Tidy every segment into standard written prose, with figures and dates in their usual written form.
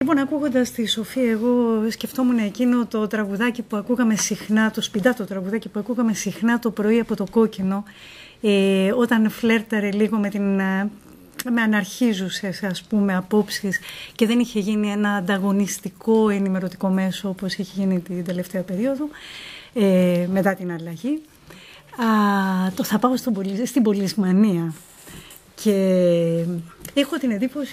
Λοιπόν, ακούγοντας τη Σοφία, εγώ σκεφτόμουν εκείνο το τραγουδάκι που ακούγαμε συχνά, το σπιντάτο τραγουδάκι που ακούγαμε συχνά το πρωί από το Κόκκινο, όταν φλέρταρε λίγο με αναρχίζουσες, ας πούμε, απόψεις και δεν είχε γίνει ένα ανταγωνιστικό ενημερωτικό μέσο όπως είχε γίνει την τελευταία περίοδο, μετά την αλλαγή. Το θα πάω στην Πολυσμανία. Και έχω την εντύπωση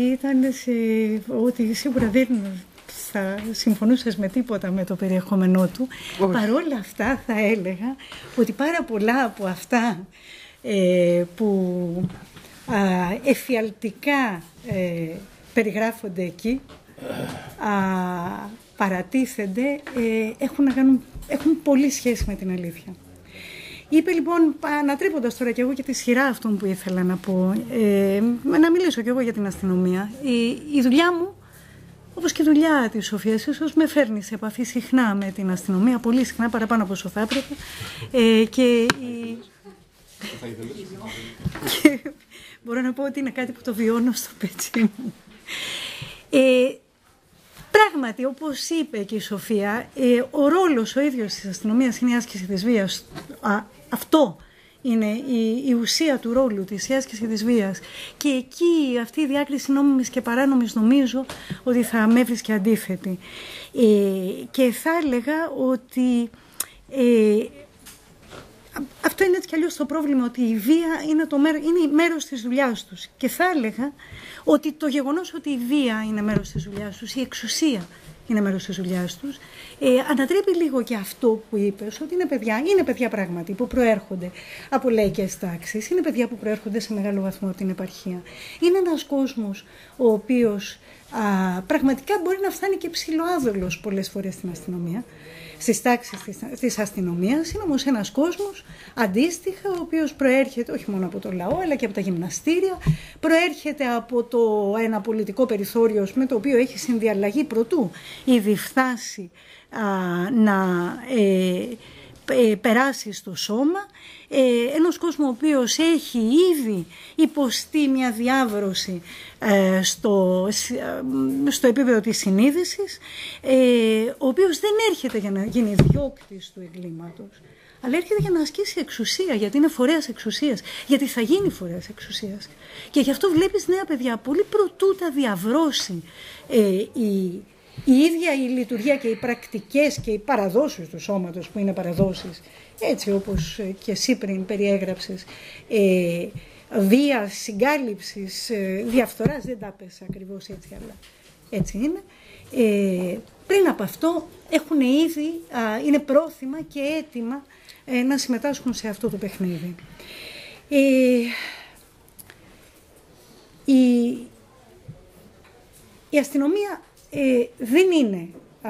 ότι σίγουρα δεν θα συμφωνούσες με τίποτα με το περιεχόμενό του. Παρόλα αυτά θα έλεγα ότι πάρα πολλά από αυτά που εφιαλτικά περιγράφονται εκεί, παρατίθενται, έχουν πολύ σχέση με την αλήθεια. Είπε λοιπόν, ανατρέποντας τώρα κι εγώ και τη σειρά αυτών που ήθελα να πω, να μιλήσω κι εγώ για την αστυνομία. Η δουλειά μου, όπως και η δουλειά της Σοφίας, ίσως με φέρνει σε επαφή συχνά με την αστυνομία, πολύ συχνά, παραπάνω από όσο θα έπρεπε. Και μπορώ να πω ότι είναι κάτι που το βιώνω στο πετσί μου. Πράγματι, όπως είπε και η Σοφία, ο ρόλος ο ίδιος της αστυνομίας είναι η άσκηση της βίας. Αυτό είναι η ουσία του ρόλου της, η άσκηση της βίας. Και εκεί αυτή η διάκριση νόμιμης και παράνομης νομίζω ότι θα με έβρισκε αντίθετη. Και θα έλεγα ότι αυτό είναι έτσι κι αλλιώς το πρόβλημα, ότι η βία είναι μέρος της δουλειάς τους. Και θα έλεγα ότι το γεγονός ότι η βία είναι μέρος της δουλειάς τους, η εξουσία είναι μέρος της δουλειάς τους, ανατρέπει λίγο και αυτό που είπες, ότι είναι παιδιά πράγματι που προέρχονται από λαϊκές τάξεις, είναι παιδιά που προέρχονται σε μεγάλο βαθμό από την επαρχία. Είναι ένας κόσμος ο οποίος πραγματικά μπορεί να φτάνει και ψιλοάδολος πολλές φορές στην αστυνομία, στις τάξεις της αστυνομίας. Είναι όμως ένας κόσμος αντίστοιχα, ο οποίος προέρχεται όχι μόνο από το λαό αλλά και από τα γυμναστήρια, προέρχεται από ένα πολιτικό περιθώριο με το οποίο έχει συνδιαλλαγή προτού ήδη φτάσει να περάσει στο σώμα. Ένας κόσμος ο οποίος έχει ήδη υποστεί μια διάβρωση στο επίπεδο της συνείδησης, ο οποίος δεν έρχεται για να γίνει διώκτης του εγκλήματος, αλλά έρχεται για να ασκήσει εξουσία, γιατί είναι φορέας εξουσίας, γιατί θα γίνει φορέας εξουσίας. Και γι' αυτό βλέπεις νέα παιδιά πολύ προτού τα διαβρώσει η ίδια η λειτουργία και οι πρακτικές και οι παραδόσεις του σώματος, που είναι παραδόσεις, έτσι όπως και εσύ πριν περιέγραψες, βίας, συγκάλυψης, διαφθοράς, δεν τα πες ακριβώς έτσι, αλλά έτσι είναι. Πριν από αυτό έχουν ήδη, είναι πρόθυμα και έτοιμα να συμμετάσχουν σε αυτό το παιχνίδι. Η αστυνομία δεν είναι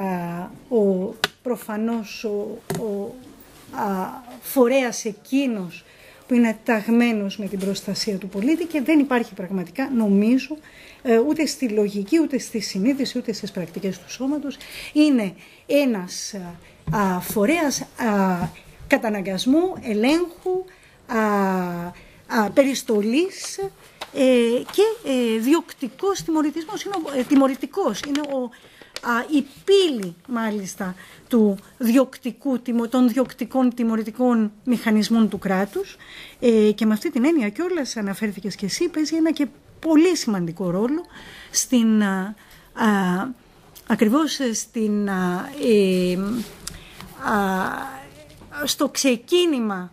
προφανώς ο φορέας εκείνος που είναι ταγμένος με την προστασία του πολίτη, και δεν υπάρχει πραγματικά, νομίζω, ούτε στη λογική, ούτε στη συνείδηση, ούτε στις πρακτικές του σώματος. Είναι ένας φορέας καταναγκασμού, ελέγχου, περιστολής και διοκτικός τιμωρητικός. Είναι η πύλη μάλιστα των διοκτικών τιμωρητικών μηχανισμών του κράτους, και με αυτή την έννοια κιόλας, αναφέρθηκες και εσύ, παίζει ένα και πολύ σημαντικό ρόλο ακριβώς στο ξεκίνημα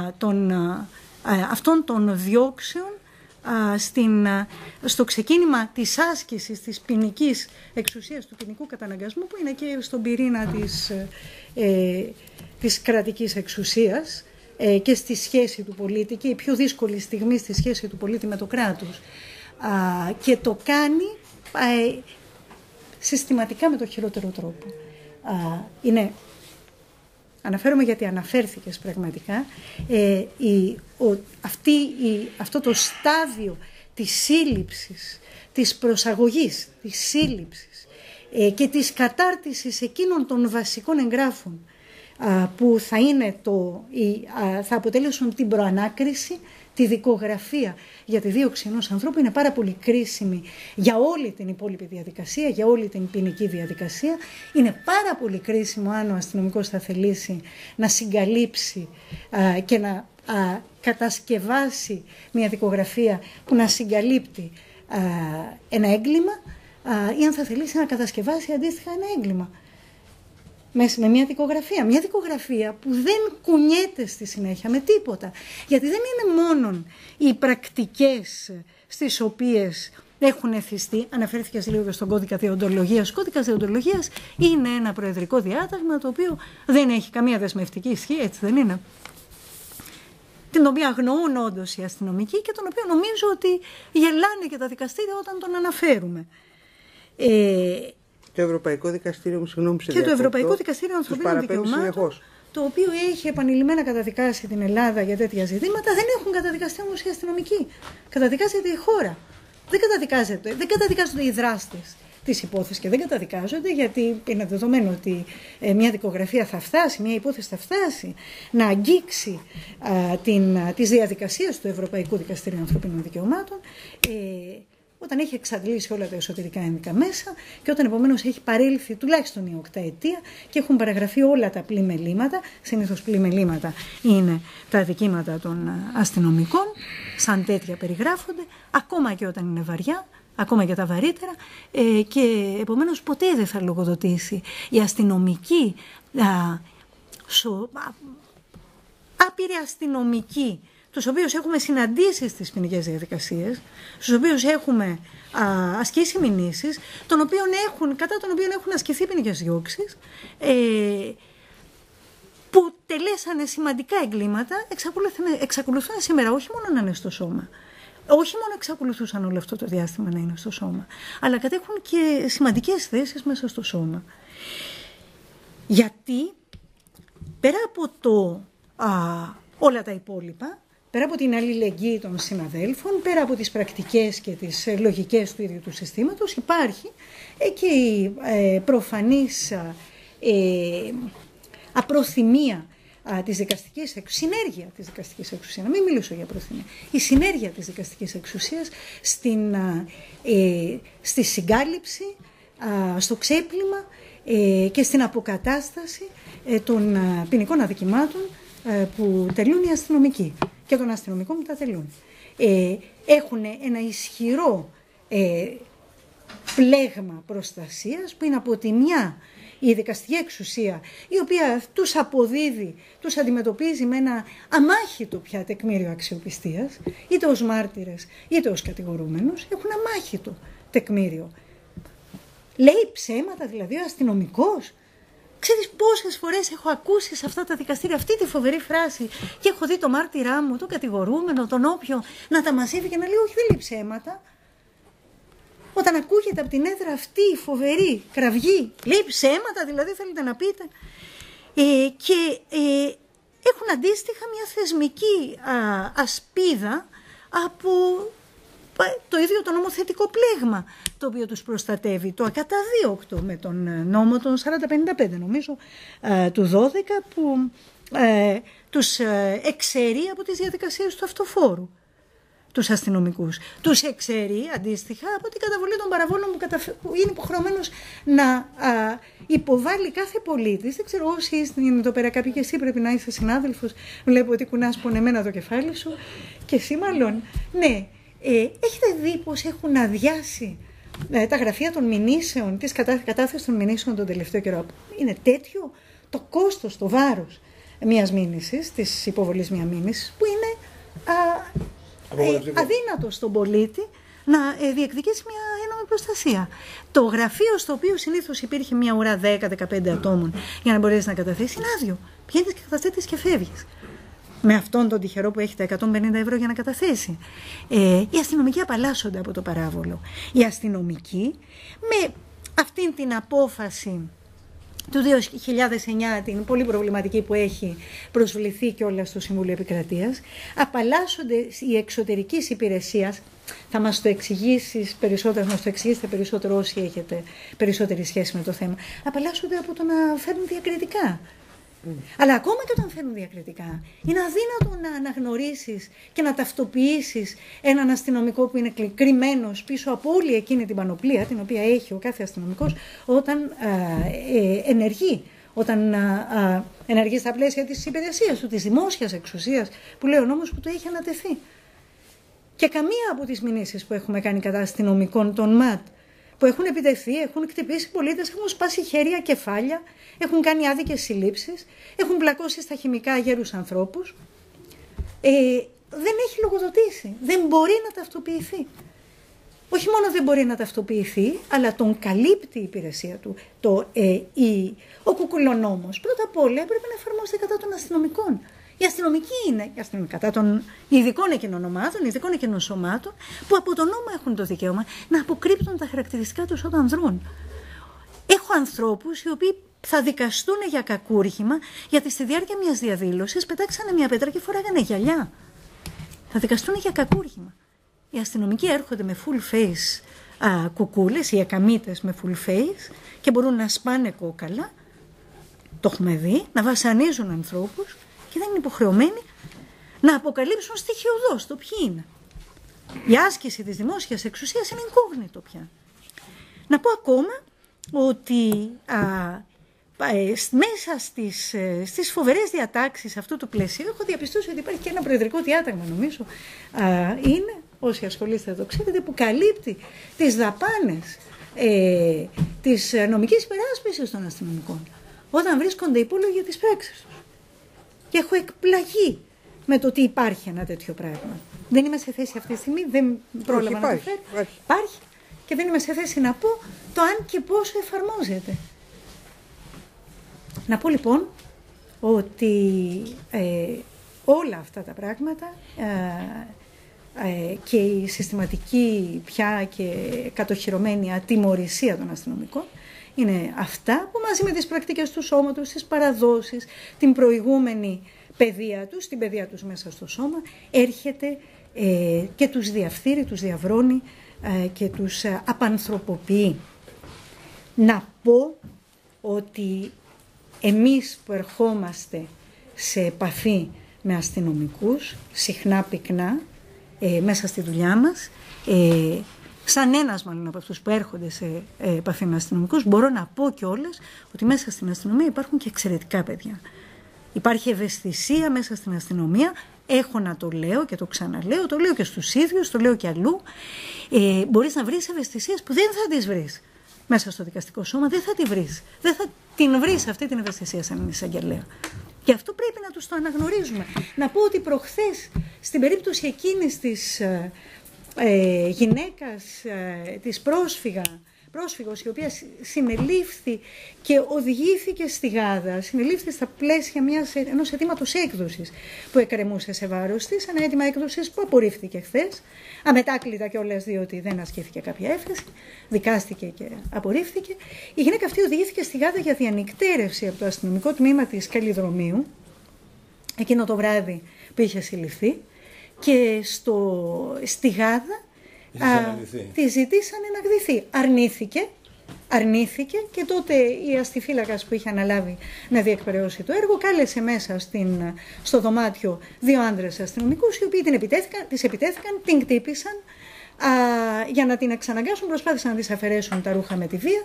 αυτών των διώξεων, στο ξεκίνημα της άσκησης της ποινικής εξουσίας, του ποινικού καταναγκασμού, που είναι και στον πυρήνα της κρατικής εξουσίας και στη σχέση του πολίτη, και η πιο δύσκολη στιγμή στη σχέση του πολίτη με το κράτος, και το κάνει συστηματικά με το χειρότερο τρόπο. Αναφέρομαι γιατί αναφέρθηκες πραγματικά, αυτό το στάδιο της σύλληψης, της προσαγωγής, της σύλληψης και της κατάρτισης εκείνων των βασικών εγγράφων που θα αποτέλεσουν την προανάκριση, τη δικογραφία για τη δίωξη ενός ανθρώπου, είναι πάρα πολύ κρίσιμη για όλη την υπόλοιπη διαδικασία, για όλη την ποινική διαδικασία. Είναι πάρα πολύ κρίσιμο αν ο αστυνομικός θα θελήσει να συγκαλύψει και να κατασκευάσει μια δικογραφία που να συγκαλύπτει ένα έγκλημα, ή αν θα θελήσει να κατασκευάσει αντίστοιχα ένα έγκλημα μέσα με μια δικογραφία. Μια δικογραφία που δεν κουνιέται στη συνέχεια με τίποτα. Γιατί δεν είναι μόνο οι πρακτικές στις οποίες έχουν εθιστεί. Αναφέρθηκε λίγο και στον κώδικα δεοντολογίας. Ο κώδικας δεοντολογίας είναι ένα προεδρικό διάταγμα το οποίο δεν έχει καμία δεσμευτική ισχύ, έτσι δεν είναι? Την οποία αγνοούν όντως οι αστυνομικοί και τον οποίο νομίζω ότι γελάνε και τα δικαστήρια όταν τον αναφέρουμε. Το Ευρωπαϊκό Δικαστήριο, και το Ευρωπαϊκό Δικαστήριο Ανθρωπίνων Δικαιωμάτων, το οποίο έχει επανειλημμένα καταδικάσει την Ελλάδα για τέτοια ζητήματα, δεν έχουν καταδικαστεί όμως οι αστυνομικοί. Καταδικάζεται η χώρα. Δεν καταδικάζονται οι δράστες της υπόθεσης και δεν καταδικάζονται γιατί είναι δεδομένο ότι μια δικογραφία θα φτάσει, μια υπόθεση θα φτάσει να αγγίξει τις διαδικασίες του Ευρωπαϊκού Δικαστηρίου Ανθρωπίνων Δικαιωμάτων, όταν έχει εξαντλήσει όλα τα εσωτερικά ένδικα μέσα και όταν επομένως έχει παρέλθει τουλάχιστον η 8 ετία και έχουν παραγραφεί όλα τα πλημελήματα. Συνήθως πλημελήματα είναι τα αδικήματα των αστυνομικών, σαν τέτοια περιγράφονται, ακόμα και όταν είναι βαριά, ακόμα και τα βαρύτερα, και επομένως ποτέ δεν θα λογοδοτήσει η αστυνομική, άπειροι αστυνομικοί, τους οποίους έχουμε συναντήσει στις ποινικές διαδικασίες, στους οποίους έχουμε ασκήσει μηνύσεις, κατά των οποίων έχουν ασκηθεί ποινικές διώξεις, που τελέσανε σημαντικά εγκλήματα, εξακολουθούν σήμερα όχι μόνο να είναι στο σώμα, όχι μόνο εξακολουθούσαν όλο αυτό το διάστημα να είναι στο σώμα, αλλά κατέχουν και σημαντικές θέσεις μέσα στο σώμα. Γιατί πέρα από όλα τα υπόλοιπα, πέρα από την αλληλεγγύη των συναδέλφων, πέρα από τις πρακτικές και τις λογικές του ίδιου του συστήματος, υπάρχει και η προφανής απροθυμία της δικαστικής συνέργεια της δικαστικής εξουσίας, να μην μιλήσω για προθυμία, η συνέργεια της δικαστικής εξουσίας στη συγκάλυψη, στο ξέπλυμα και στην αποκατάσταση των ποινικών αδικημάτων που τελούν οι αστυνομικοί και των αστυνομικών που τα τελούν. Έχουν ένα ισχυρό πλέγμα προστασίας που είναι από τη μια η δικαστική εξουσία, η οποία τους αποδίδει, τους αντιμετωπίζει με ένα αμάχητο πια τεκμήριο αξιοπιστίας, είτε ως μάρτυρες είτε ως κατηγορούμενους, έχουν αμάχητο τεκμήριο. Λέει ψέματα δηλαδή ο αστυνομικός? Ξέρεις πόσες φορές έχω ακούσει σε αυτά τα δικαστήρια αυτή τη φοβερή φράση και έχω δει το μάρτυρά μου, τον κατηγορούμενο, τον όποιο, να τα μαζεύει και να λέει όχι, δεν λέει ψέματα. Όταν ακούγεται από την έδρα αυτή η φοβερή κραυγή, λέει ψέματα δηλαδή θέλετε να πείτε? Και έχουν αντίστοιχα μια θεσμική ασπίδα από το ίδιο το νομοθετικό πλέγμα το οποίο τους προστατεύει, το ακαταδίωκτο με τον νόμο των 4055 νομίζω του 12 που τους εξαιρεί από τις διαδικασίες του αυτοφόρου τους αστυνομικούς. Τους εξαιρεί αντίστοιχα από την καταβολή των παραβόλων που είναι υποχρεωμένος να υποβάλει κάθε πολίτης. Δεν ξέρω όσοι είστε εδώ πέρα, κάποιοι και εσύ πρέπει να είσαι συνάδελφος. Βλέπω ότι κουνάς πονεμένα το κεφάλι σου. Και εσύ μάλλον. Ναι. Έχετε δει πως έχουν αδειάσει τα γραφεία των μηνύσεων, της κατάθεσης των μηνύσεων τον τελευταίο καιρό? Είναι τέτοιο το κόστος, το βάρος μιας μήνυσης, της υποβολής μιας μήνυσης, που είναι αδύνατο στον πολίτη να διεκδικήσει μια ένομη προστασία. Το γραφείο στο οποίο συνήθως υπήρχε μια ουρά 10-15 ατόμων για να μπορέσει να καταθέσει είναι άδειο. Πηγαίνεις και καταθέτεις και φεύγεις. Με αυτόν τον τυχερό που έχει τα 150 ευρώ για να καταθέσει. Οι αστυνομικοί απαλλάσσονται από το παράβολο. Οι αστυνομικοί με αυτήν την απόφαση του 2009, την πολύ προβληματική που έχει προσβληθεί και όλα στο Συμβούλιο Επικρατείας, απαλλάσσονται η εξωτερικής υπηρεσίας. Θα μας το εξηγήσεις περισσότερο, μας το εξηγήσετε περισσότερο όσοι έχετε περισσότερη σχέση με το θέμα. Απαλλάσσονται από το να φέρνουν διακριτικά Αλλά ακόμα και όταν φέρνουν διακριτικά, είναι αδύνατο να αναγνωρίσεις και να ταυτοποιήσεις έναν αστυνομικό που είναι κρυμμένος πίσω από όλη εκείνη την πανοπλία, την οποία έχει ο κάθε αστυνομικός, όταν ενεργεί. Όταν ενεργεί στα πλαίσια της υπηρεσίας του, της δημόσιας εξουσίας, που λέει ο νόμος που του έχει ανατεθεί. Και καμία από τις μηνύσεις που έχουμε κάνει κατά αστυνομικών των ΜΑΤ, που έχουν επιτεθεί, έχουν χτυπήσει πολίτες, έχουν σπάσει χέρια, κεφάλια, έχουν κάνει άδικες συλλήψεις, έχουν πλακώσει στα χημικά γέρους ανθρώπους, δεν έχει λογοδοτήσει, δεν μπορεί να ταυτοποιηθεί. Όχι μόνο δεν μπορεί να ταυτοποιηθεί, αλλά τον καλύπτει η υπηρεσία του. Ο κουκουλονόμος πρώτα απ' όλα πρέπει να εφαρμόζεται κατά των αστυνομικών. Οι αστυνομικοί είναι κατά των ειδικών εκείνων ομάδων, ειδικών εκείνων σωμάτων, που από τον νόμο έχουν το δικαίωμα να αποκρύπτουν τα χαρακτηριστικά τους όταν δρούν. Έχω ανθρώπους οι οποίοι θα δικαστούν για κακούργημα, γιατί στη διάρκεια μιας διαδήλωσης πετάξανε μια πέτρα και φοράγανε γυαλιά. Θα δικαστούν για κακούργημα. Οι αστυνομικοί έρχονται με full face κουκούλες ή εκαμίτες με full face και μπορούν να σπάνε κόκαλα, το έχουμε δει, να βασανίζουν ανθρώπους και δεν είναι υποχρεωμένοι να αποκαλύψουν στοιχειωδώς το ποιοι είναι. Η άσκηση της δημόσιας εξουσίας είναι incognito πια. Να πω ακόμα ότι μέσα στις φοβερές διατάξεις αυτού του πλαισίου έχω διαπιστώσει ότι υπάρχει και ένα προεδρικό διάταγμα, νομίζω είναι, όσοι ασχολείστε το ξέρετε, που καλύπτει τις δαπάνες της νομικής υπεράσπισης των αστυνομικών όταν βρίσκονται υπόλογοι της πράξης τους. Και έχω εκπλαγεί με το ότι υπάρχει ένα τέτοιο πράγμα. Δεν είμαι σε θέση αυτή τη στιγμή, δεν πρόλαβα να το φέρω. Υπάρχει και δεν είμαι σε θέση να πω το αν και πόσο εφαρμόζεται. Να πω λοιπόν ότι όλα αυτά τα πράγματα και η συστηματική πια και κατοχυρωμένη ατιμωρησία των αστυνομικών είναι αυτά που μαζί με τις πρακτικές του σώματος, τις παραδόσεις, την προηγούμενη παιδεία τους, την παιδεία τους μέσα στο σώμα, έρχεται και τους διαφθείρει, τους διαβρώνει και τους απανθρωποποιεί. Να πω ότι εμείς που ερχόμαστε σε επαφή με αστυνομικούς, συχνά πυκνά, μέσα στη δουλειά μας, σαν ένας μάλλον από αυτούς που έρχονται σε επαφή με αστυνομικούς, μπορώ να πω κιόλας ότι μέσα στην αστυνομία υπάρχουν και εξαιρετικά παιδιά. Υπάρχει ευαισθησία μέσα στην αστυνομία, έχω να το λέω και το ξαναλέω, το λέω και στους ίδιους, το λέω και αλλού. Μπορείς να βρεις ευαισθησίες που δεν θα τις βρεις μέσα στο δικαστικό σώμα, δεν θα τη βρεις. Δεν θα την βρεις αυτή την ευαισθησία σαν εισαγγελέα. Και αυτό πρέπει να τους το αναγνωρίζουμε. Να πω ότι προχθές, στην περίπτωση εκείνης της γυναίκας, της πρόσφυγος, η οποία συνελήφθη και οδηγήθηκε στη Γάδα, συνελήφθη στα πλαίσια ενός αιτήματος έκδοσης που εκκρεμούσε σε βάρος της, ένα αίτημα έκδοσης που απορρίφθηκε χθες, αμετάκλητα κιόλας διότι δεν ασκήθηκε κάποια έφεση, δικάστηκε και απορρίφθηκε. Η γυναίκα αυτή οδηγήθηκε στη Γάδα για διανυκτέρευση από το αστυνομικό τμήμα της Καλλιδρομίου, εκείνο το βράδυ που είχε συλληφθεί, και στη Γάδα τη ζητήσανε να γδυθεί. Αρνήθηκε και τότε η αστιφύλακας που είχε αναλάβει να διεκπεραιώσει το έργο κάλεσε μέσα στο δωμάτιο δύο άνδρες αστυνομικούς, οι οποίοι της επιτέθηκαν, την κτύπησαν για να την εξαναγκάσουν, προσπάθησαν να της αφαιρέσουν τα ρούχα με τη βία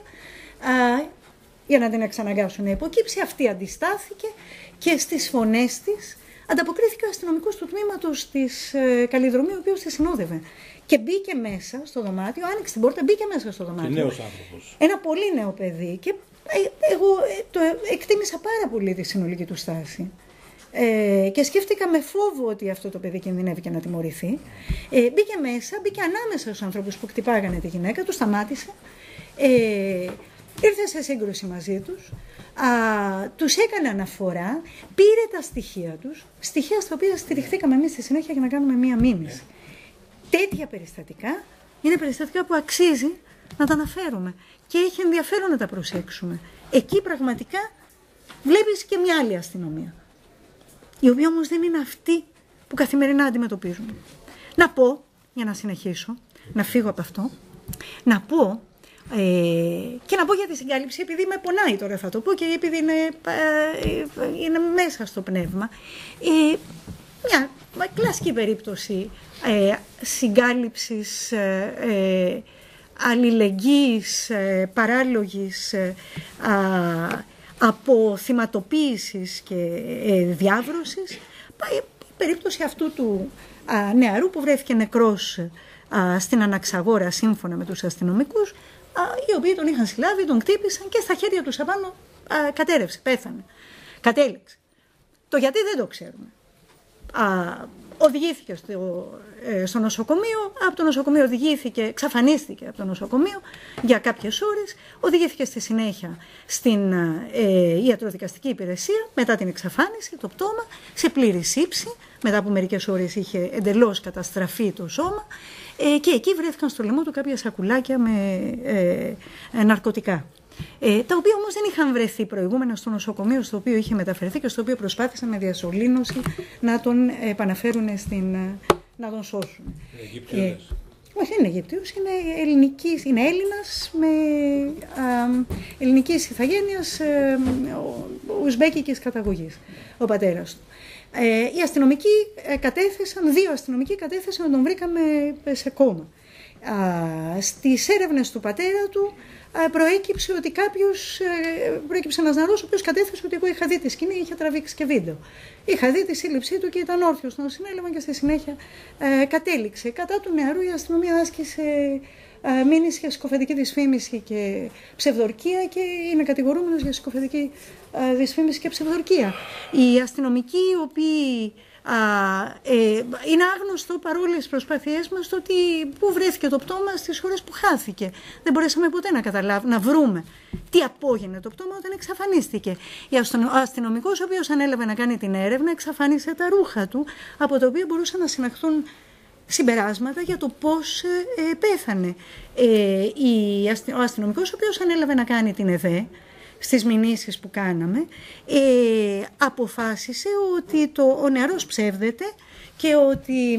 για να την εξαναγκάσουν να υποκύψει. Αυτή αντιστάθηκε και στις φωνές της ανταποκρίθηκε ο αστυνομικός του τμήματος της Καλλιδρομίου, ο οποίος τη συνόδευε. Και μπήκε μέσα στο δωμάτιο, άνοιξε την πόρτα, μπήκε μέσα στο δωμάτιο. Και νέος άνθρωπος. Ένα πολύ νέο παιδί. Και εγώ το εκτίμησα πάρα πολύ τη συνολική του στάση. Και σκέφτηκα με φόβο ότι αυτό το παιδί κινδυνεύει και να τιμωρηθεί. Μπήκε μέσα, μπήκε ανάμεσα στους ανθρώπους που χτυπάγανε τη γυναίκα, του σταμάτησε. Ήρθε σε σύγκρουση μαζί τους. Τους έκανε αναφορά, πήρε τα στοιχεία τους, στοιχεία στα οποία στηριχθήκαμε εμείς στη συνέχεια για να κάνουμε μία μήνυση. Τέτοια περιστατικά είναι περιστατικά που αξίζει να τα αναφέρουμε και έχει ενδιαφέρον να τα προσέξουμε. Εκεί πραγματικά βλέπεις και μια άλλη αστυνομία, η οποία όμως δεν είναι αυτή που καθημερινά αντιμετωπίζουμε. Να πω, για να συνεχίσω, να φύγω από αυτό, να πω Και να πω για τη συγκάλυψη, επειδή με πονάει τώρα θα το πω και επειδή είναι μέσα στο πνεύμα. Μια κλασική περίπτωση συγκάλυψης αλληλεγγύης, παράλογης, αποθυματοποίησης και διάβρωσης, η περίπτωση αυτού του νεαρού που βρέθηκε νεκρός στην Αναξαγόρα σύμφωνα με τους αστυνομικούς, οι οποίοι τον είχαν συλλάβει, τον κτύπησαν και στα χέρια τους απάνω κατέρευσε, πέθανε, κατέληξε. Το γιατί δεν το ξέρουμε. Οδηγήθηκε στο νοσοκομείο, από το νοσοκομείο εξαφανίστηκε από το νοσοκομείο για κάποιες ώρες, οδηγήθηκε στη συνέχεια στην ιατροδικαστική υπηρεσία μετά την εξαφάνιση, το πτώμα, σε πλήρη σύψη, μετά από μερικές ώρες είχε εντελώς καταστραφεί το σώμα και εκεί βρέθηκαν στο λαιμό του κάποια σακουλάκια με ναρκωτικά. Τα οποία όμως δεν είχαν βρεθεί προηγούμενα στο νοσοκομείο στο οποίο είχε μεταφερθεί και στο οποίο προσπάθησαν με διασωλήνωση να τον επαναφέρουν να τον σώσουν. Αιγύπτιος. Όχι, δεν είναι Αιγύπτιος, είναι Έλληνας με ελληνικής ηθαγένειας, ουσμπέκικης καταγωγής, ο πατέρας του. Οι αστυνομικοί δύο αστυνομικοί κατέθεσαν να τον βρήκαμε σε κόμμα. Στις έρευνες του πατέρα του προέκυψε ότι προέκυψε ένας νεαρός ο οποίος κατέθεσε ότι εγώ είχα δει τη σκηνή, είχε τραβήξει και βίντεο. Είχα δει τη σύλληψή του και ήταν όρθιος στον συνέλευμα και στη συνέχεια κατέληξε. Κατά του νεαρού η αστυνομία άσκησε μήνυση για συκοφαντική δυσφήμιση και ψευδορκία και είναι κατηγορούμενος για συκοφαντική δυσφήμιση και ψευδορκία. Οι αστυνομικοί οι οποίοι είναι άγνωστο παρόλες τις προσπάθειές μας το ότι πού βρέθηκε το πτώμα στις ώρες που χάθηκε. Δεν μπορέσαμε ποτέ να καταλάβουμε, να βρούμε τι απόγινε το πτώμα όταν εξαφανίστηκε. Ο αστυνομικός ο οποίος ανέλαβε να κάνει την έρευνα εξαφάνισε τα ρούχα του, από τα οποία μπορούσαν να συναχθούν συμπεράσματα για το πώς πέθανε. Ο αστυνομικός ο οποίος ανέλαβε να κάνει την ΕΔΕ στις μηνύσεις που κάναμε, αποφάσισε ότι ο νεαρός ψεύδεται και ότι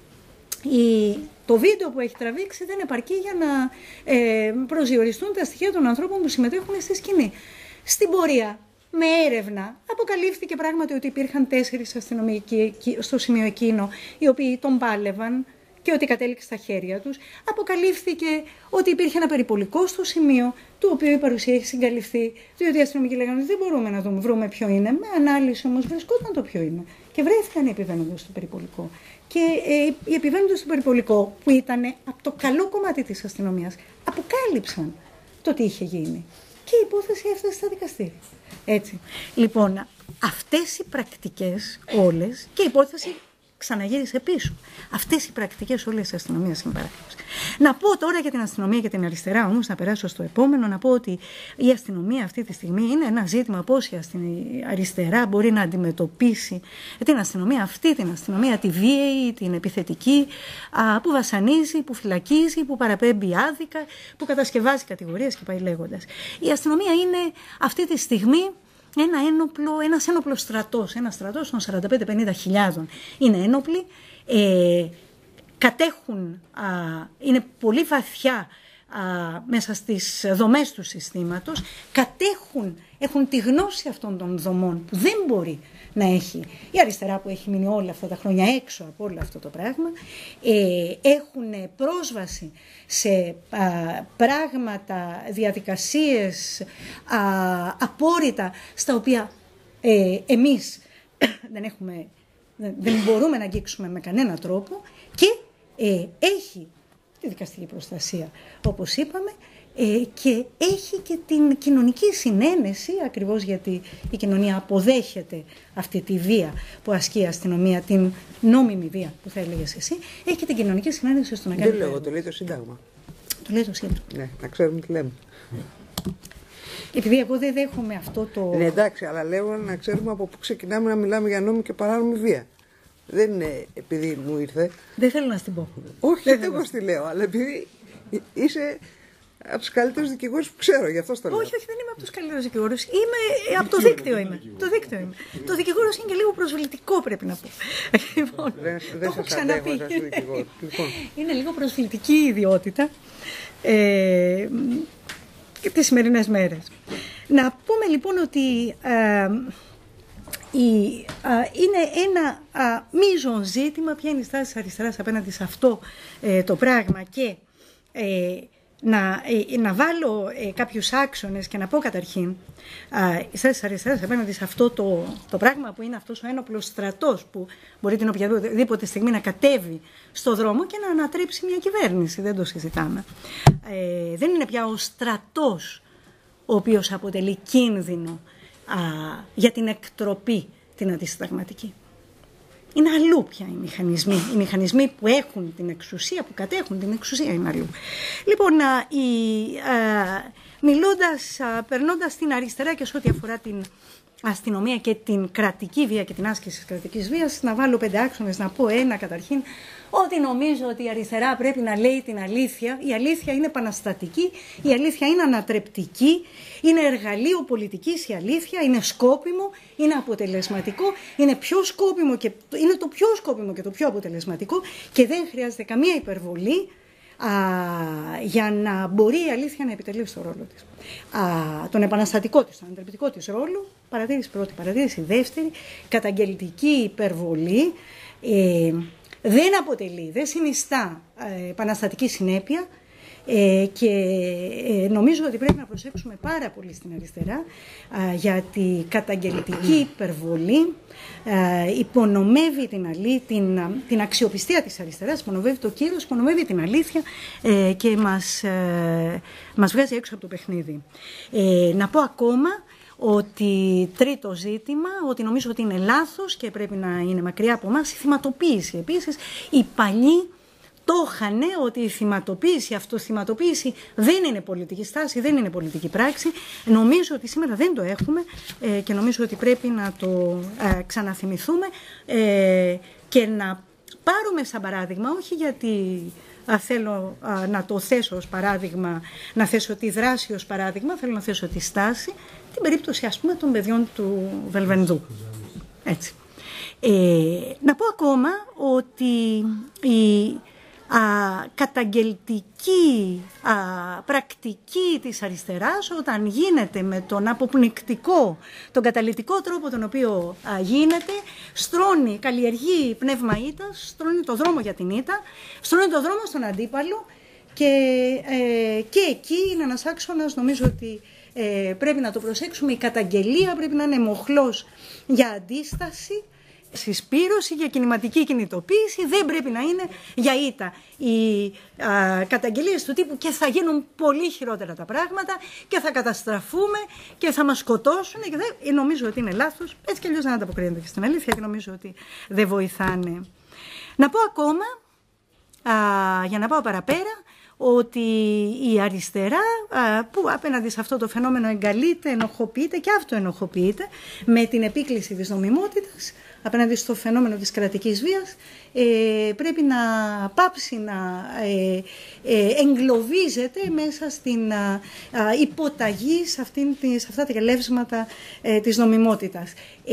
το βίντεο που έχει τραβήξει δεν επαρκεί για να προσδιοριστούν τα στοιχεία των ανθρώπων που συμμετέχουν στη σκηνή. Στην πορεία, με έρευνα, αποκαλύφθηκε πράγματι ότι υπήρχαν 4 αστυνομικοί στο σημείο εκείνο, οι οποίοι τον πάλευαν και ότι κατέληξε στα χέρια τους. Αποκαλύφθηκε ότι υπήρχε ένα περιπολικό στο σημείο, του οποίου η παρουσία έχει συγκαλυφθεί, διότι οι αστυνομικοί λέγανε ότι δεν μπορούμε να τον βρούμε ποιο είναι. Με ανάλυση όμως βρισκόταν το ποιο είναι. Και βρέθηκαν οι επιβαίνοντες στο περιπολικό. Και οι επιβαίνοντες στο περιπολικό, που ήταν από το καλό κομμάτι της αστυνομίας, αποκάλυψαν το τι είχε γίνει. Και η υπόθεση έφτασε στα δικαστήρια. Έτσι. Λοιπόν, αυτές οι πρακτικές όλες και η υπόθεση ξαναγύρισε πίσω. Αυτές οι πρακτικές όλες της αστυνομίας είναι παράδειγμα. Να πω τώρα για την αστυνομία και την αριστερά, όμως, να περάσω στο επόμενο, να πω ότι η αστυνομία αυτή τη στιγμή είναι ένα ζήτημα πώς η αριστερά μπορεί να αντιμετωπίσει την αστυνομία αυτή, την αστυνομία τη βίαιη, την επιθετική, που βασανίζει, που φυλακίζει, που παραπέμπει άδικα, που κατασκευάζει κατηγορίες και πάει λέγοντας. Η αστυνομία είναι αυτή τη στιγμή ένας ένοπλος στρατός, ένας στρατός των 45-50 χιλιάδων είναι ένοπλοι, κατέχουν, είναι πολύ βαθιά μέσα στις δομές του συστήματος, έχουν τη γνώση αυτών των δομών που δεν μπορεί να έχει η αριστερά που έχει μείνει όλα αυτά τα χρόνια έξω από όλο αυτό το πράγμα, έχουν πρόσβαση σε πράγματα, διαδικασίες, απόρριτα στα οποία εμείς δεν μπορούμε να αγγίξουμε με κανένα τρόπο και έχει τη δικαστική προστασία όπως είπαμε και έχει και την κοινωνική συνένεση ακριβώς γιατί η κοινωνία αποδέχεται αυτή τη βία που ασκεί η αστυνομία, την νόμιμη βία που θα έλεγες εσύ, έχει και την κοινωνική συνένεση στο να κάνει. Δεν λέω, το λέει το Σύνταγμα. Το λέει το Σύνταγμα. Ναι, να ξέρουμε τι λέμε. Επειδή εγώ δεν δέχομαι αυτό το... Ναι, εντάξει, αλλά λέω να ξέρουμε από πού ξεκινάμε να μιλάμε για νόμιμη και παράνομη βία. Δεν είναι επειδή μου ήρθε. Δεν θέλω να στην πω. Όχι, δεν εγώ στη λέω, αλλά επειδή είσαι Από τους καλύτερους δικηγόρους που ξέρω, γι' αυτό το λέω. Όχι, δεν είμαι από τους καλύτερους δικηγόρους. Είμαι από το δίκτυο. Το δικηγόρος είναι και λίγο προσβλητικό, πρέπει να πω. Λοιπόν, δεν σας αντέχω σαν δικηγόρο. Είναι λίγο προσβλητική η ιδιότητα τις σημερινές μέρες. Να πούμε λοιπόν ότι είναι ένα μείζον ζήτημα ποια είναι η στάση της αριστεράς απέναντι σε αυτό το πράγμα και να βάλω κάποιους άξονες και να πω καταρχήν η στάση της αριστεράς απέναντι σε αυτό το πράγμα που είναι αυτός ο ένοπλος στρατός που μπορεί την οποιαδήποτε στιγμή να κατέβει στο δρόμο και να ανατρέψει μια κυβέρνηση, δεν το συζητάμε. Δεν είναι πια ο στρατός ο οποίος αποτελεί κίνδυνο για την εκτροπή την αντισυνταγματική. Είναι αλλού πια οι μηχανισμοί. Οι μηχανισμοί που έχουν την εξουσία, που κατέχουν την εξουσία είναι αλλού. Λοιπόν, περνώντας την αριστερά και σε ό,τι αφορά την αστυνομία και την κρατική βία και την άσκηση της κρατικής βίας, να βάλω 5 άξονες, να πω ένα καταρχήν, ότι νομίζω ότι η αριστερά πρέπει να λέει την αλήθεια. Η αλήθεια είναι επαναστατική, η αλήθεια είναι ανατρεπτική, είναι εργαλείο πολιτικής η αλήθεια, είναι σκόπιμο, είναι αποτελεσματικό, είναι πιο σκόπιμο και είναι το πιο σκόπιμο και το πιο αποτελεσματικό και δεν χρειάζεται καμία υπερβολή για να μπορεί η αλήθεια να επιτελεί στο ρόλο της. Τον επαναστατικό της, τον ανατρεπτικό της ρόλο, παρατήρηση πρώτη, παρατήρηση δεύτερη, καταγγελτική υπερβολή, δεν αποτελεί, δεν συνιστά επαναστατική συνέπεια και νομίζω ότι πρέπει να προσέξουμε πάρα πολύ στην αριστερά γιατί καταγγελτική υπερβολή υπονομεύει την αξιοπιστία της αριστεράς, υπονομεύει το κύρος, υπονομεύει την αλήθεια και μας βγάζει έξω από το παιχνίδι. Να πω ακόμα ότι τρίτο ζήτημα, ότι νομίζω ότι είναι λάθος και πρέπει να είναι μακριά από εμάς, η θυματοποίηση. Επίσης, οι παλιοί το είχαν ότι η θυματοποίηση, η αυτοθυματοποίηση δεν είναι πολιτική στάση, δεν είναι πολιτική πράξη. Νομίζω ότι σήμερα δεν το έχουμε και νομίζω ότι πρέπει να το ξαναθυμηθούμε και να πάρουμε σαν παράδειγμα, όχι γιατί θέλω να το θέσω ως παράδειγμα, να θέσω τη δράση ως παράδειγμα, θέλω να θέσω τη στάση, την περίπτωση ας πούμε των παιδιών του Βελβενδού. Έτσι. Να πω ακόμα ότι η καταγγελτική πρακτική της αριστεράς όταν γίνεται με τον αποπνικτικό, τον καταλυτικό τρόπο τον οποίο γίνεται, στρώνει, καλλιεργεί πνεύμα ήττας, στρώνει το δρόμο για την ήττα, στρώνει το δρόμο στον αντίπαλο και εκεί είναι ένας άξονας, νομίζω ότι πρέπει να το προσέξουμε, η καταγγελία πρέπει να είναι μοχλός για αντίσταση, συσπήρωση, για κινηματική κινητοποίηση, δεν πρέπει να είναι για ήττα. Οι καταγγελίες του τύπου και θα γίνουν πολύ χειρότερα τα πράγματα και θα καταστραφούμε και θα μας σκοτώσουν και νομίζω ότι είναι λάθος, έτσι κι αλλιώς δεν ανταποκρίνονται και στην αλήθεια και νομίζω ότι δεν βοηθάνε. Να πω ακόμα, για να πάω παραπέρα, ότι η αριστερά που απέναντι σε αυτό το φαινόμενο εγκαλείται, ενοχοποιείται και αυτοενοχοποιείται με την επίκληση της νομιμότητας απέναντι στο φαινόμενο της κρατικής βίας, πρέπει να πάψει να εγκλωβίζεται μέσα στην υποταγή σε αυτά τα γελεύσματα της νομιμότητας.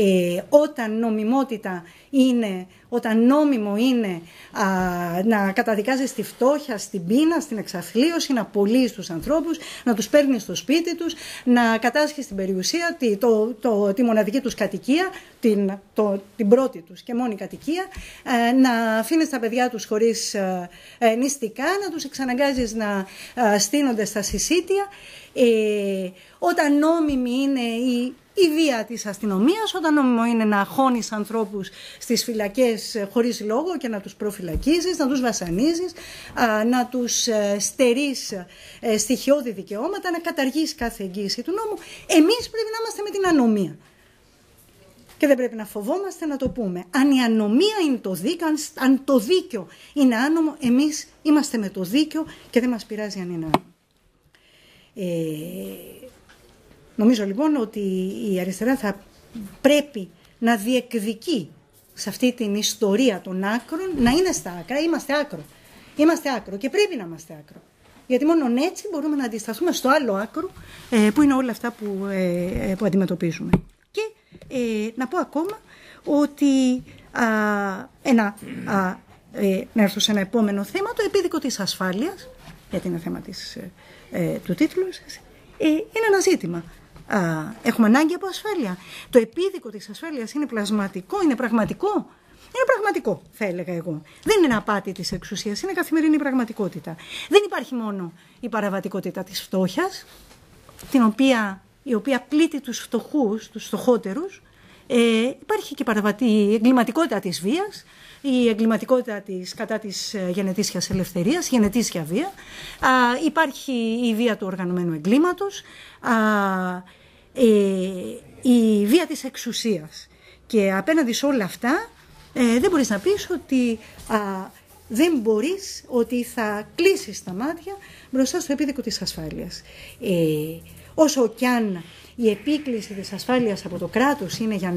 Όταν νόμιμο είναι να καταδικάζει στη φτώχεια, στην πείνα, στην εξαθλίωση, να απολύει τους ανθρώπους, να τους παίρνει στο σπίτι τους, να κατάσχει στην περιουσία τη μοναδική τους κατοικία, την πρώτη τους και μόνη κατοικία, να αφήνει τα παιδιά τους χωρίς νηστικά, να τους εξαναγκάζεις να στείνονται στα συσίτια. Όταν νόμιμη είναι η βία της αστυνομίας, όταν νόμιμο είναι να χώνεις ανθρώπους στις φυλακές χωρίς λόγο και να τους προφυλακίζεις, να τους βασανίζεις, να τους στερείς στοιχειώδη δικαιώματα, να καταργείς κάθε εγγύηση του νόμου, εμείς πρέπει να είμαστε με την ανομία. Και δεν πρέπει να φοβόμαστε να το πούμε. Αν η ανομία είναι το δίκαιο, αν το δίκαιο είναι άνομο, εμείς είμαστε με το δίκαιο και δεν μας πειράζει αν είναι άνομο. Νομίζω λοιπόν ότι η αριστερά θα πρέπει να διεκδικεί σε αυτή την ιστορία των άκρων, να είναι στα άκρα. Είμαστε άκρο και πρέπει να είμαστε άκρο. γιατί μόνο έτσι μπορούμε να αντισταθούμε στο άλλο άκρο που είναι όλα αυτά που αντιμετωπίζουμε. Και να πω ακόμα ότι να έρθω σε ένα επόμενο θέμα, το επίδικο της ασφάλειας, γιατί είναι θέμα του τίτλου σας, είναι ένα ζήτημα. Έχουμε ανάγκη από ασφάλεια. Το επίδικο της ασφάλειας είναι πλασματικό, είναι πραγματικό. Είναι πραγματικό, θα έλεγα εγώ. Δεν είναι απάτη της εξουσίας, είναι καθημερινή πραγματικότητα. Δεν υπάρχει μόνο η παραβατικότητα της φτώχειας, η οποία πλήττει τους φτωχούς, τους φτωχότερους. Υπάρχει και η εγκληματικότητα της βίας, η εγκληματικότητα κατά της γενετήσιας ελευθερίας, η γενετήσια βία. Υπάρχει η βία του οργανωμένου εγκλήματος, η βία της εξουσίας. Και απέναντι σε όλα αυτά δεν μπορείς να πεις ότι θα κλείσεις τα μάτια μπροστά στο επίδικο της ασφάλειας. Όσο κι αν η επίκληση της ασφάλειας από το κράτος είναι για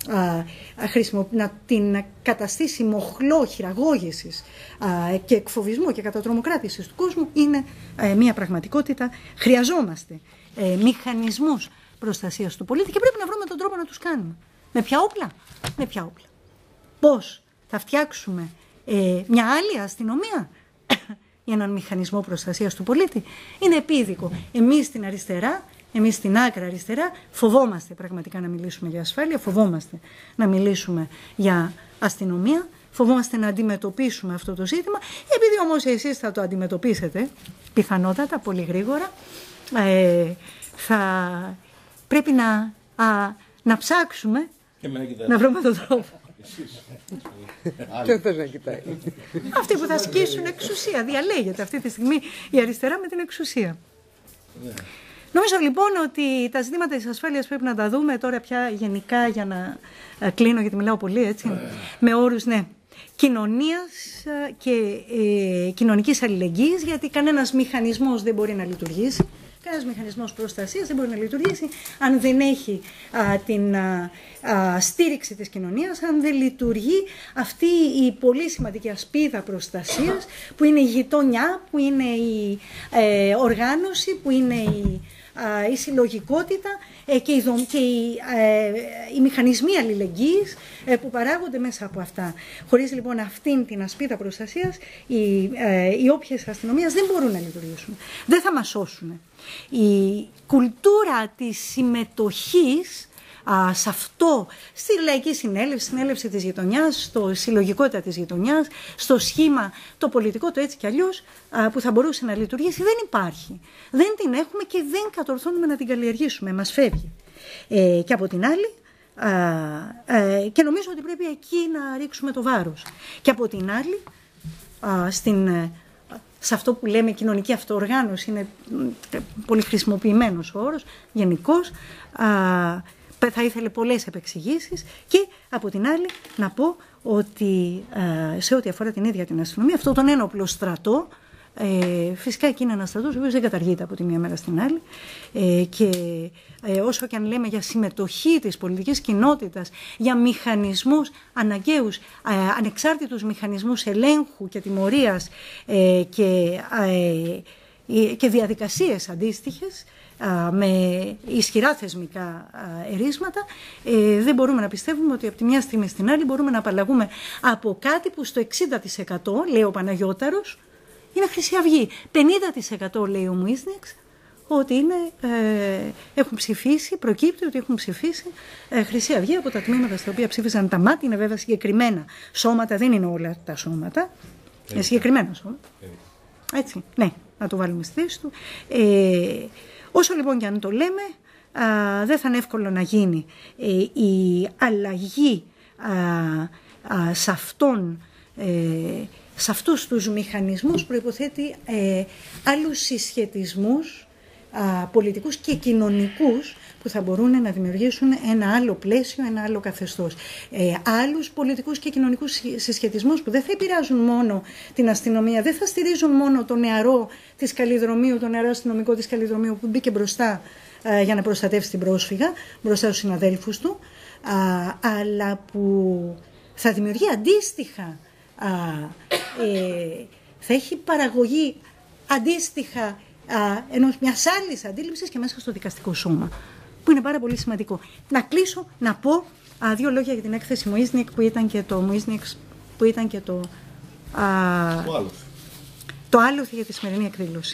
να την καταστήσει μοχλό χειραγώγησης και εκφοβισμού και κατατρομοκράτησης του κόσμου, είναι μια πραγματικότητα. Χρειαζόμαστε μηχανισμούς προστασίας του πολίτη και πρέπει να βρούμε τον τρόπο να τους κάνουμε. Με ποια όπλα? Με ποια όπλα? Πώς θα φτιάξουμε μια άλλη αστυνομία για έναν μηχανισμό προστασίας του πολίτη? Είναι επίδικο. Εμείς στην αριστερά, εμείς στην άκρα αριστερά, φοβόμαστε πραγματικά να μιλήσουμε για ασφάλεια, φοβόμαστε να μιλήσουμε για αστυνομία, φοβόμαστε να αντιμετωπίσουμε αυτό το ζήτημα. Επειδή όμως εσείς θα το αντιμετωπίσετε, πιθανότατα, πολύ γρήγορα, θα πρέπει να ψάξουμε να βρούμε τον τρόπο. Ποιο θες να κοιτάει? Αυτοί που θα ασκήσουν εξουσία. Διαλέγεται αυτή τη στιγμή η αριστερά με την εξουσία. Νομίζω λοιπόν ότι τα ζητήματα της ασφάλειας πρέπει να τα δούμε τώρα πια γενικά, για να κλείνω γιατί μιλάω πολύ έτσι, με όρους κοινωνίας και κοινωνικής αλληλεγγύης, γιατί κανένας μηχανισμός δεν μπορεί να λειτουργήσει. Κανένας μηχανισμός προστασίας δεν μπορεί να λειτουργήσει αν δεν έχει την στήριξη της κοινωνίας, αν δεν λειτουργεί αυτή η πολύ σημαντική ασπίδα προστασίας που είναι η γειτονιά, που είναι η οργάνωση, που είναι η συλλογικότητα και οι μηχανισμοί αλληλεγγύης που παράγονται μέσα από αυτά. Χωρίς λοιπόν αυτήν την ασπίδα προστασίας, οι όποιες αστυνομίες δεν μπορούν να λειτουργήσουν. Δεν θα μας σώσουν. Η κουλτούρα της συμμετοχής σε αυτό, στη λαϊκή συνέλευση της γειτονιάς, στο συλλογικότητα της γειτονιάς, στο σχήμα το πολιτικό, το έτσι κι αλλιώς, που θα μπορούσε να λειτουργήσει, δεν υπάρχει. Δεν την έχουμε και δεν κατορθώνουμε να την καλλιεργήσουμε. Μας φεύγει. Και από την άλλη, και νομίζω ότι πρέπει εκεί να ρίξουμε το βάρος. Και από την άλλη, σε αυτό που λέμε κοινωνική αυτοοργάνωση, είναι πολύ χρησιμοποιημένος ο όρος γενικώς, θα ήθελε πολλές επεξηγήσεις. Και από την άλλη να πω ότι σε ό,τι αφορά την ίδια την αστυνομία, αυτό τον ένοπλο στρατό, φυσικά εκεί είναι ένας στρατός ο οποίος δεν καταργείται από τη μία μέρα στην άλλη, και όσο και αν λέμε για συμμετοχή της πολιτικής κοινότητας, για μηχανισμούς αναγκαίους, ανεξάρτητους μηχανισμούς ελέγχου και τιμωρίας και διαδικασίες αντίστοιχες, με ισχυρά θεσμικά ερίσματα, δεν μπορούμε να πιστεύουμε ότι από τη μια στιγμή στην άλλη μπορούμε να απαλλαγούμε από κάτι που στο 60%, λέει ο Παναγιώταρος, είναι Χρυσή Αυγή. 50% λέει ο Μουίσνιξ ότι έχουν ψηφίσει, προκύπτει ότι έχουν ψηφίσει Χρυσή Αυγή από τα τμήματα στα οποία ψήφισαν τα ΜΑΤ. Είναι βέβαια συγκεκριμένα σώματα, δεν είναι όλα τα σώματα. Είναι συγκεκριμένα σώματα. Έτσι, ναι, να το βάλουμε στη θέση του. Όσο λοιπόν και αν το λέμε, δεν θα είναι εύκολο να γίνει η αλλαγή σε αυτούς τους μηχανισμούς. Προϋποθέτει άλλους συσχετισμούς πολιτικούς και κοινωνικούς που θα μπορούν να δημιουργήσουν ένα άλλο πλαίσιο, ένα άλλο καθεστώς. Άλλους πολιτικούς και κοινωνικούς συσχετισμούς που δεν θα επηρεάζουν μόνο την αστυνομία, δεν θα στηρίζουν μόνο τον νεαρό της Καλλιδρομείου, τον νεαρό αστυνομικό της Καλλιδρομείου που μπήκε μπροστά για να προστατεύσει την πρόσφυγα, μπροστά στους συναδέλφους του, αλλά που θα δημιουργεί αντίστοιχα, θα έχει παραγωγή αντίστοιχα μιας άλλης αντίληψης και μέσα στο δικαστικό σώμα, που είναι πάρα πολύ σημαντικό. Να κλείσω, να πω δύο λόγια για την έκθεση Μουίζνιεκ που ήταν και το άλοθη για τη σημερινή εκδήλωση.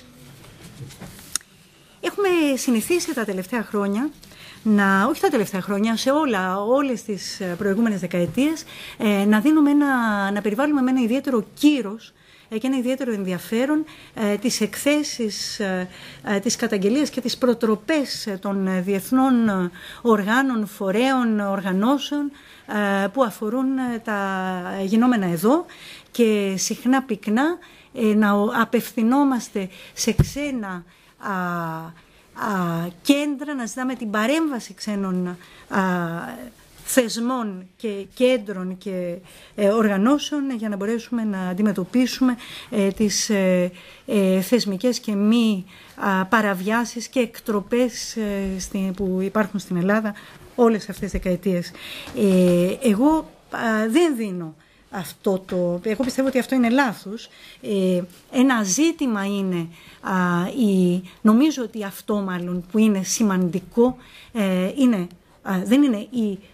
Έχουμε συνηθίσει τα τελευταία χρόνια, όχι τα τελευταία χρόνια, σε όλες τις προηγούμενες δεκαετίες, να περιβάλλουμε με ένα ιδιαίτερο κύρος και ένα ιδιαίτερο ενδιαφέρον τις εκθέσεις, τις καταγγελίες και τις προτροπές των διεθνών οργάνων, φορέων, οργανώσεων που αφορούν τα γινόμενα εδώ, και συχνά πυκνά να απευθυνόμαστε σε ξένα κέντρα, να ζητάμε την παρέμβαση ξένων θεσμών και κέντρων και οργανώσεων για να μπορέσουμε να αντιμετωπίσουμε τις θεσμικές και μη παραβιάσεις και εκτροπές που υπάρχουν στην Ελλάδα όλες αυτές τις δεκαετίες. Εγώ δεν δίνω εγώ πιστεύω ότι αυτό είναι λάθος. Ένα ζήτημα είναι, νομίζω ότι αυτό μάλλον που είναι σημαντικό δεν είναι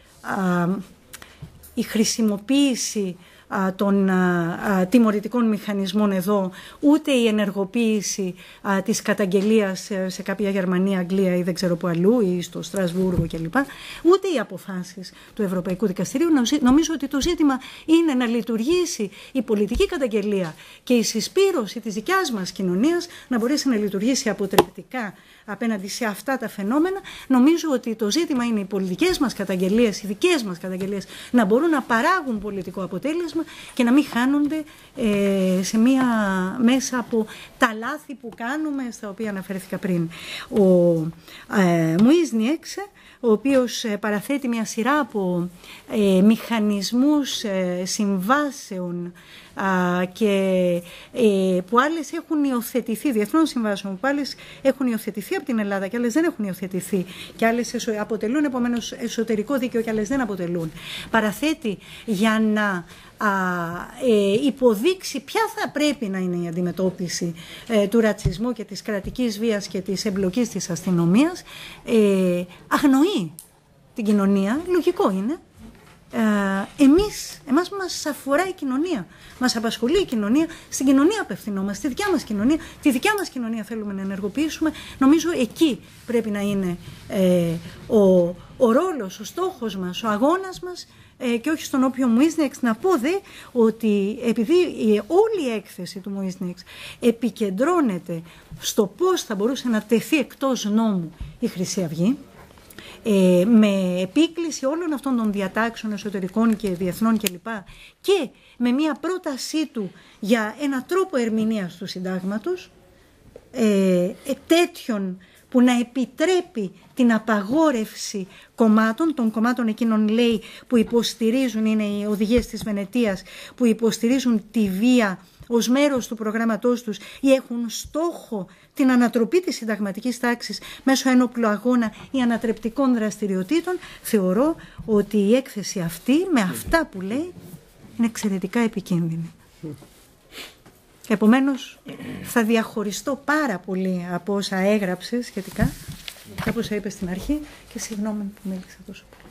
η χρησιμοποίηση των τιμωρητικών μηχανισμών εδώ, ούτε η ενεργοποίηση της καταγγελίας σε κάποια Γερμανία, Αγγλία ή δεν ξέρω που αλλού ή στο Στρασβούργο κλπ, ούτε οι αποφάσεις του Ευρωπαϊκού Δικαστηρίου. Νομίζω ότι το ζήτημα είναι να λειτουργήσει η πολιτική καταγγελία και η συσπήρωση της δικιάς μας κοινωνίας να μπορέσει να λειτουργήσει αποτρεπτικά απέναντι σε αυτά τα φαινόμενα. Νομίζω ότι το ζήτημα είναι οι πολιτικές μας καταγγελίες, οι δικές μας καταγγελίες να μπορούν να παράγουν πολιτικό αποτέλεσμα και να μην χάνονται μέσα από τα λάθη που κάνουμε, στα οποία αναφέρθηκα πριν. Ο Μουίζνιεκ, ο οποίος παραθέτει μια σειρά από μηχανισμούς συμβάσεων που άλλες έχουν υιοθετηθεί, διεθνών συμβάσεων, που άλλες έχουν υιοθετηθεί από την Ελλάδα και άλλες δεν έχουν υιοθετηθεί, και άλλες αποτελούν επομένως εσωτερικό δίκαιο και άλλες δεν αποτελούν. Παραθέτει για να υποδείξει ποια θα πρέπει να είναι η αντιμετώπιση του ρατσισμού και της κρατικής βίας και της εμπλοκής της αστυνομίας. Αγνοεί την κοινωνία, λογικό είναι. Εμάς μας αφορά η κοινωνία, μας απασχολεί η κοινωνία, στην κοινωνία απευθυνόμαστε, στη δικιά μας κοινωνία, τη δικιά μας κοινωνία θέλουμε να ενεργοποιήσουμε. Νομίζω εκεί πρέπει να είναι ο ρόλος, ο στόχος μας, ο αγώνας μας, και όχι στον όποιο Μουίζνιεκ. Να πω δε ότι επειδή όλη η έκθεση του Μουίζνιεκ επικεντρώνεται στο πώς θα μπορούσε να τεθεί εκτός νόμου η Χρυσή Αυγή, με επίκληση όλων αυτών των διατάξεων εσωτερικών και διεθνών κλπ. Και με μια πρότασή του για ένα τρόπο ερμηνείας του συντάγματος, τέτοιον που να επιτρέπει την απαγόρευση των κομμάτων εκείνων, λέει, που υποστηρίζουν, είναι οι οδηγίες της Βενετίας, που υποστηρίζουν τη βία ως μέρος του προγράμματός τους ή έχουν στόχο την ανατροπή της συνταγματικής τάξης μέσω ένοπλου αγώνα ή ανατρεπτικών δραστηριοτήτων. Θεωρώ ότι η έκθεση αυτή, με αυτά που λέει, είναι εξαιρετικά επικίνδυνη. Επομένως, θα διαχωριστώ πάρα πολύ από όσα έγραψε σχετικά, όπως είπες στην αρχή, και συγγνώμη που μίλησα τόσο πολύ.